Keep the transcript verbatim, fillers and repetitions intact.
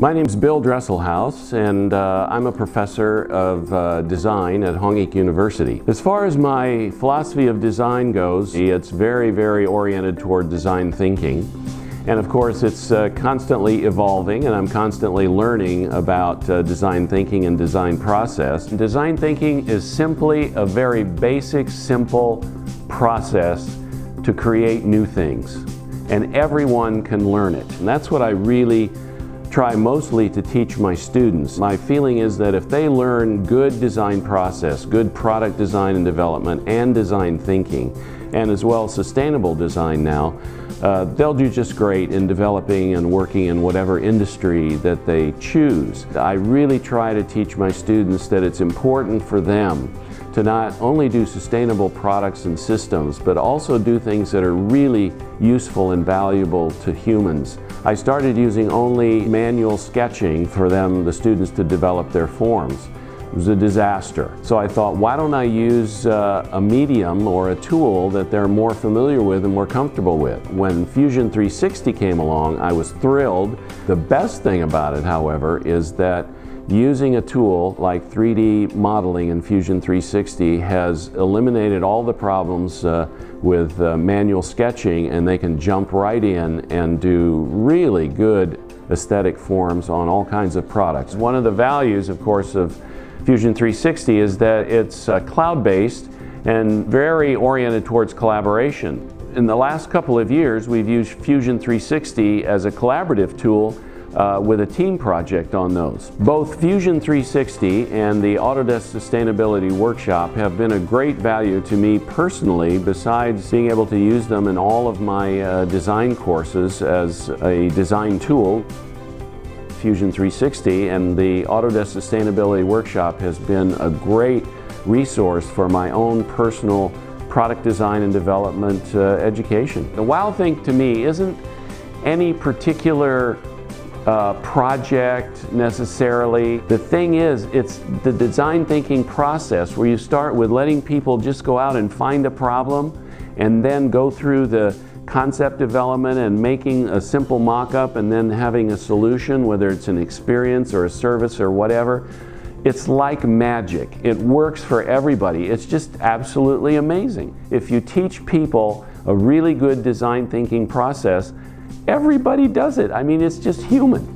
My name's Bill Dresselhaus, and uh, I'm a professor of uh, design at Hongik University. As far as my philosophy of design goes, it's very, very oriented toward design thinking. And of course, it's uh, constantly evolving, and I'm constantly learning about uh, design thinking and design process. Design thinking is simply a very basic, simple process to create new things. And everyone can learn it. And that's what I really try mostly to teach my students. My feeling is that if they learn good design process, good product design and development, and design thinking, and as well sustainable design now, uh, they'll do just great in developing and working in whatever industry that they choose. I really try to teach my students that it's important for them to not only do sustainable products and systems, but also do things that are really useful and valuable to humans. I started using only manual sketching for them, the students, to develop their forms. It was a disaster. So I thought, why don't I use uh, a medium or a tool that they're more familiar with and more comfortable with? When Fusion three sixty came along, I was thrilled. The best thing about it, however, is that using a tool like three D modeling in Fusion three sixty has eliminated all the problems uh, with uh, manual sketching, and they can jump right in and do really good aesthetic forms on all kinds of products. One of the values, of course, of Fusion three sixty is that it's uh, cloud-based and very oriented towards collaboration. In the last couple of years, we've used Fusion three sixty as a collaborative tool Uh, with a team project on those. Both Fusion three sixty and the Autodesk Sustainability Workshop have been a great value to me personally, besides being able to use them in all of my uh, design courses as a design tool. Fusion three sixty and the Autodesk Sustainability Workshop has been a great resource for my own personal product design and development uh, education. The wow thing to me isn't any particular Uh, project necessarily. The thing is, it's the design thinking process where you start with letting people just go out and find a problem and then go through the concept development and making a simple mock-up and then having a solution, whether it's an experience or a service or whatever. It's like magic. It works for everybody. It's just absolutely amazing. If you teach people a really good design thinking process, everybody does it. I mean, it's just human.